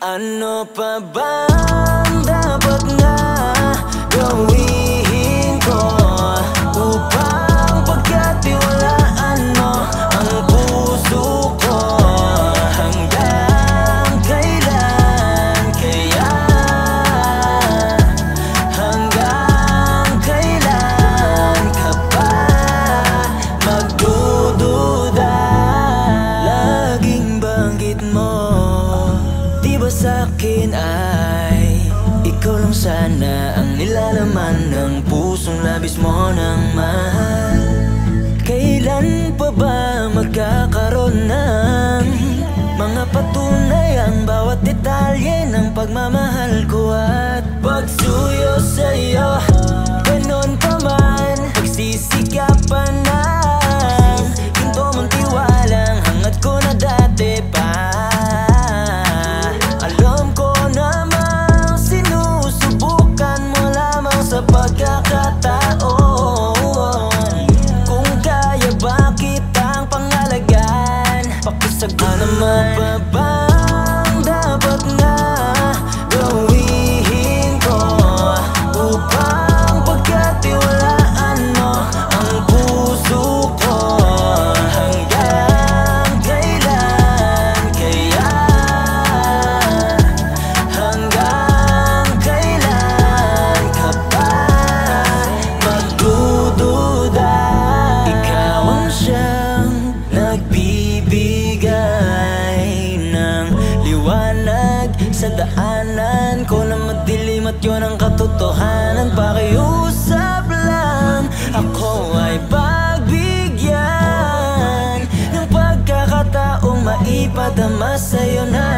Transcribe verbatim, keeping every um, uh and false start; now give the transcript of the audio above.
Ano pa bang dapat na gawin ko upang pagkatiwalaan mo ang puso ko? Hanggang kailan kaya? Hanggang kailan ka pa magdududa? Laging banggit mo, di ba sa'kin ay ikaw lang sana ang nilalaman ng pusong labis mo ng mahal? Kailan pa ba magkakaroon ng mga patunay ang bawat detalye ng pagmamahal ko at pagsuyo sa'yo? Ganon pa man, nagsisikapan na ginto mong tiwalang hangad ko na dati pa. Sa pagkakataon, kung kaya ba kitang pangalagaan, pakisagot mo pa bang dapat na gawin ko upang pagkatiwalaan mo ang puso ko? Hanggang kailan kaya? Hanggang kailan ka pa magdududa? Ikaw ang siyang nagbibigay ng liwanag sa daanan ko na madilim at yun ang katotohanan. Pakiusap lang, ako ay pagbigyan ng pagkakataong maipadama sa'yo na